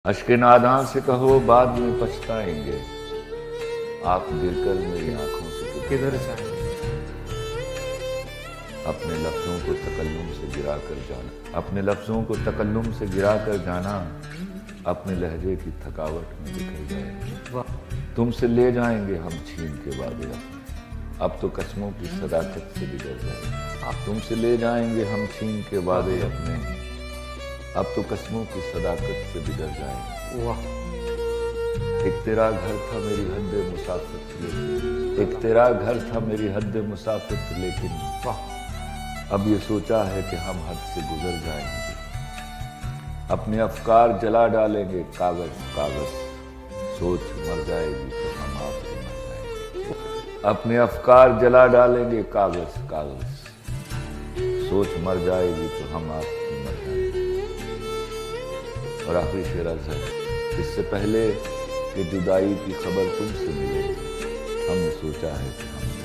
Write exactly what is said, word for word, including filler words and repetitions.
अश्क नादां से कहो बाद में पछताएंगे, आप गिरकर मेरी आंखों से किधर जाएंगे। अपने लफ्जों को तकल्लुम से गिरा कर जाना, अपने लफ्जों को तकल्लुम से गिरा कर जाना, अपने लहजे की थकावट में बिखर जाएंगे। तुमसे ले जाएंगे हम छीन के वादे, अब तो कसमों की सदाकत से बिगड़ जाएंगे। तुमसे ले जाएंगे हम छीन के वादे अपने, अब तो कसमों की सदाकत से बिगड़ जाएंगे। वाह। एक तेरा घर था मेरी हद मुसाफिर, लेकिन एक तेरा घर था मेरी हद मुसाफिर, लेकिन वाह। अब ये सोचा है कि हम हद से गुजर जाएंगे। अपने अफकार जला डालेंगे कागज कागज, सोच मर जाएगी तो हम आप भी मर जाएंगे। अपने अफकार जला डालेंगे कागज कागज, सोच मर जाएगी तो हम आप भी मर जाएंगे। और आखिरी शेर अर्ज़ है, इससे पहले कि जुदाई की खबर तुमसे मिले, हमने सोचा है कि हम